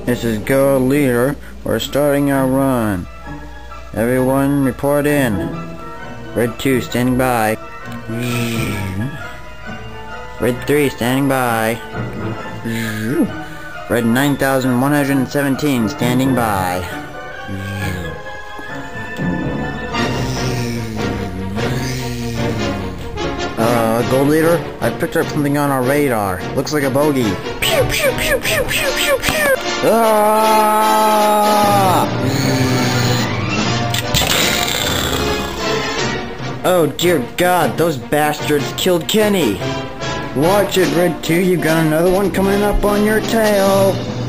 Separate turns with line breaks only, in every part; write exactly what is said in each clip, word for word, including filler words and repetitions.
This is Go Leader. We're starting our run. Everyone report in. Red two standing by. Red three standing by. Red nine thousand one hundred seventeen standing by. Uh, Gold Leader, I picked up something on our radar. Looks like a bogey. Pew pew pew pew pew pew pew. Ah! Oh dear God, those bastards killed Kenny. Watch it, Red two, you got another one coming up on your tail.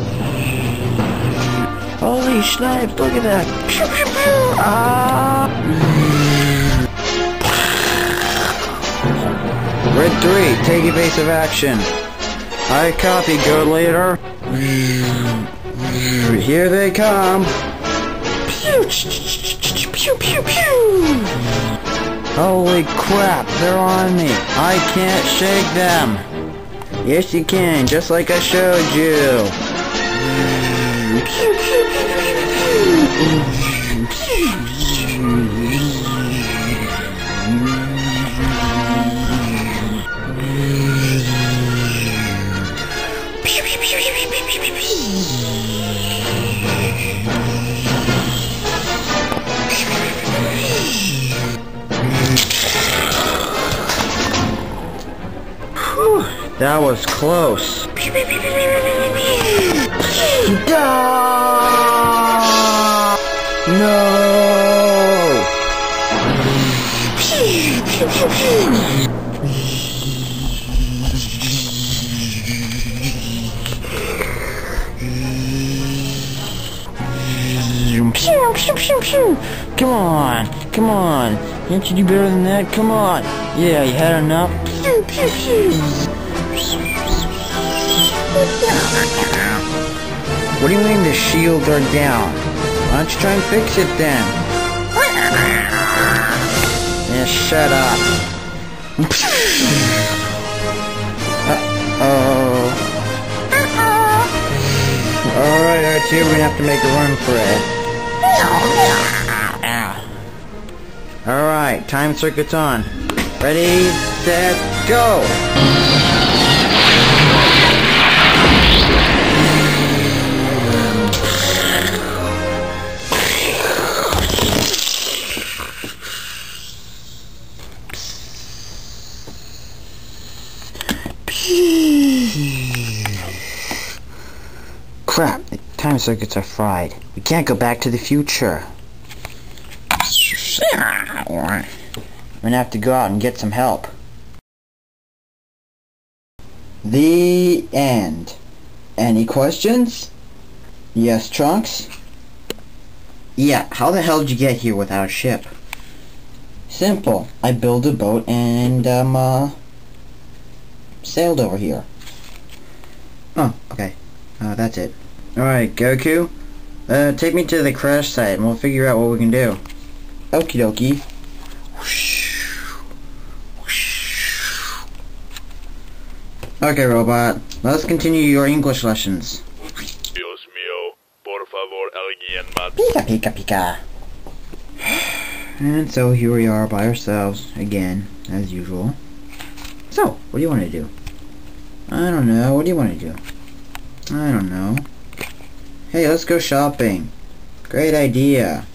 Holy snipes, look at that. Pew pew pew. Ah! Red three, take evasive action. I copy, Go Leader. Here they come. Pew pew pew pew. Holy crap, they're on me. I can't shake them. Yes you can, just like I showed you. Pew pew pew pew That was close. No! Come on, come on. Can't you do better than that? Come on. Yeah, you had enough. Pew, pew, pew. What do you mean the shields are down? Why don't you try and fix it then? Yeah, shut up. Uh-oh. Alright, R two, we're gonna have to make a run for it. Alright, time circuit's on. Ready, set, go! Crap, the time circuits are fried. We can't go back to the future. We're gonna have to go out and get some help. The end. Any questions? Yes, Trunks? Yeah, how the hell did you get here without a ship? Simple. I built a boat and, um, uh, sailed over here. Oh, okay. Uh, that's it. Alright, Goku. Uh, take me to the crash site and we'll figure out what we can do. Okie dokie. Okay, robot. Let's continue your English lessons.
Dios mío, por favor, alguien más.
Pika pika pika. And so here we are by ourselves again, as usual. So, what do you want to do? I don't know. What do you want to do? I don't know. Hey, let's go shopping. Great idea.